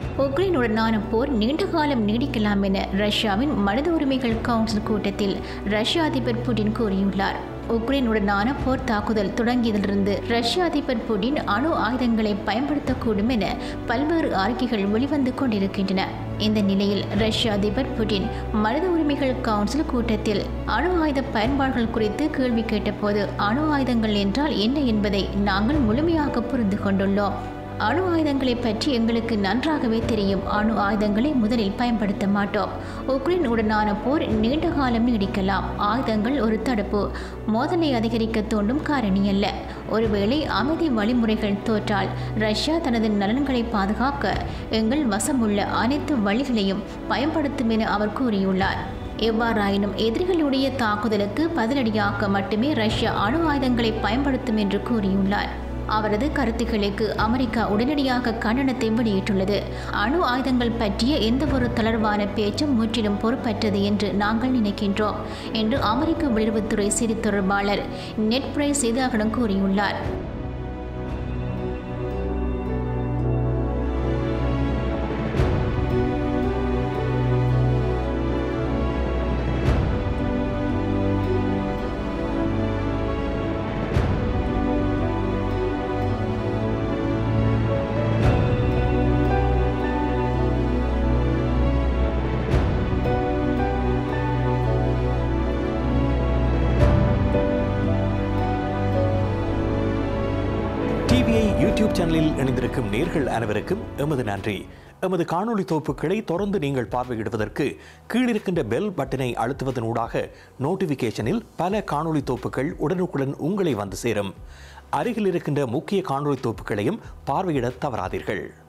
உக்ரைனுடனான போர் நீண்ட காலம் நீடிக்கலாம் என ரஷ்யாவின் மனித உரிமைகள் கவுன்சில் கூட்டத்தில் ரஷ்ய அதிபர் புடின் கூறியுள்ளார். உக்ரைனுடனான போர் தாக்குதல் தொடங்கியதிலிருந்து ரஷ்ய அதிபர் புடின் அணு ஆயுதங்களை பயன்படுத்தக்கூடும் என பல்வேறு அறிக்கைகள் வெளிவந்து கொண்டிருக்கின்றன. இந்த நிலையில் ரஷ்ய அதிபர் புடின் மனித உரிமைகள் கவுன்சில் கூட்டத்தில் அணு ஆயுத பயன்பாடுகள் குறித்து கேள்வி கேட்டபோது, அணு ஆயுதங்கள் என்றால் என்ன என்பதை நாங்கள் முழுமையாக புரிந்து கொண்டுள்ளோம். அணு ஆயுதங்களை பற்றி எங்களுக்கு நன்றாகவே தெரியும். அணு ஆயுதங்களை முதலில் பயன்படுத்த மாட்டோம். உக்ரைன் உடனான போர் நீண்ட காலம் நீடிக்கலாம். ஆயுதங்கள் ஒரு தடுப்பு, மோதலை அதிகரிக்க தூண்டும் காரணி அல்ல. ஒருவேளை அமைதி வழிமுறைகள் தோற்றால் ரஷ்யா தனது நலன்களை பாதுகாக்க எங்கள் வசமுள்ள அனைத்து வழிகளையும் பயன்படுத்தும் என அவர் கூறியுள்ளார். எவ்வாறாயினும் எதிரிகளுடைய தாக்குதலுக்கு பதிலடியாக மட்டுமே ரஷ்யா அணு ஆயுதங்களை பயன்படுத்தும் என்று கூறியுள்ளார். அவரது கருத்துக்களுக்கு அமெரிக்கா உடனடியாக கண்டனத்தை வெளியிட்டுள்ளது. அணு ஆயுதங்கள் பற்றிய எந்தவொரு தளர்வான பேச்சும் முற்றிலும் பொறுப்பற்றது என்று நாங்கள் நினைக்கின்றோம் என்று அமெரிக்க வெளியுறவுத்துறை செய்தி தொடர்பாளர் நெட் பிரைஸ் செய்தியாளர்களிடம் கூறியுள்ளார். யூடியூப் சேனலில் இணைந்திருக்கும் நேர்கள் அனைவருக்கும் எமது நன்றி. எமது காணொளி தொகுப்புகளை தொடர்ந்து நீங்கள் பார்வையிடுவதற்கு கீழிருக்கின்ற பெல் பட்டனை அழுத்துவதனூடாக நோட்டிபிகேஷனில் பல காணொளி தொகுப்புகள் உடனுக்குடன் உங்களை வந்து சேரும். அருகில் இருக்கின்ற முக்கிய காணொளி தொகுப்புகளையும் பார்வையிட தவறாதீர்கள்.